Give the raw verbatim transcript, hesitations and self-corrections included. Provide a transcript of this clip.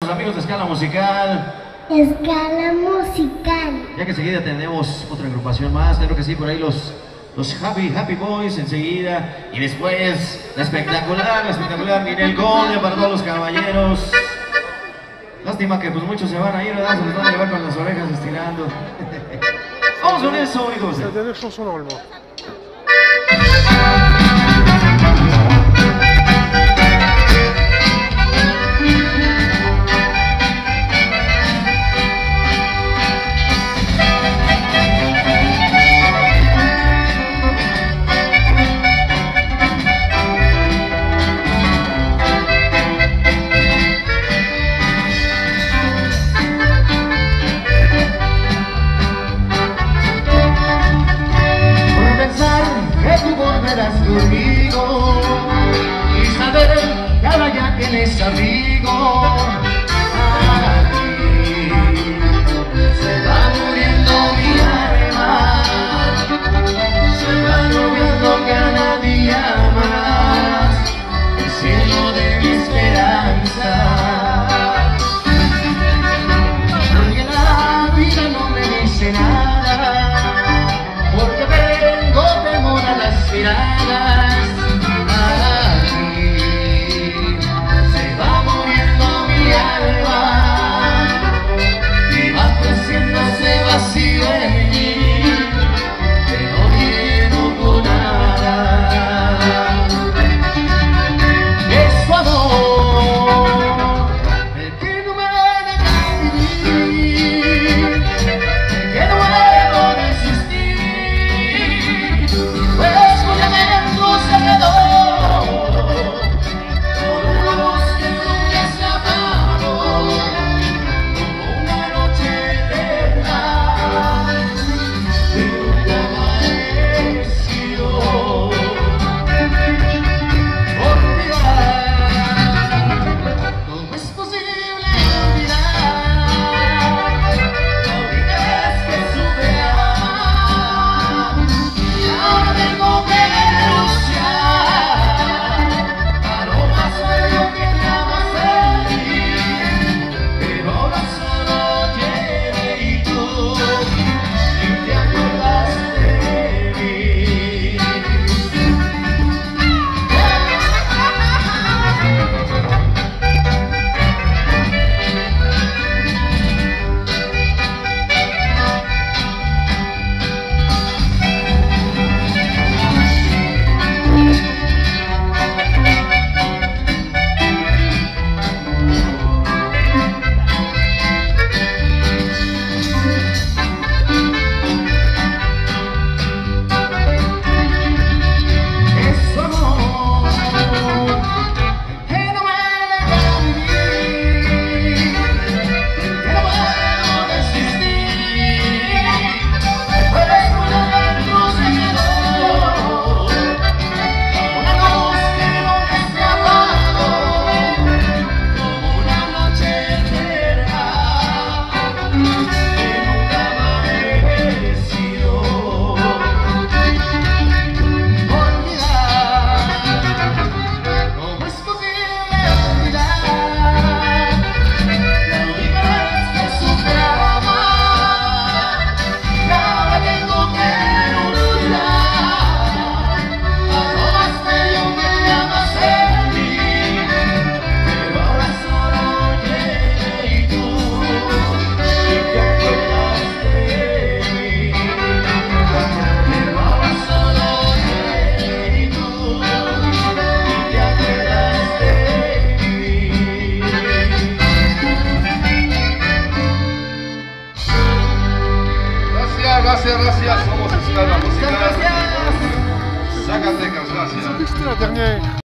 Los amigos de Escala Musical. Escala Musical. Ya que enseguida tenemos otra agrupación más, creo que sí, por ahí los, los Happy, Happy Boys enseguida. Y después, la espectacular, la espectacular Ninel Conde para todos los caballeros. Lástima que pues muchos se van a ir, ¿verdad? Se los van a llevar con las orejas estirando. Vamos con eso, hijos. C'est la dernière chanson normalement. Conmigo y saber que ahora ya tienes amigo. Aquí se va muriendo mi alma, se va lloviendo cada día más el cielo de mi esperanza, porque la vida no me dice nada, porque tengo temor a las miradas. Gracias, gracias, somos Escala Musical. Zacatecas, gracias. C'était la dernière.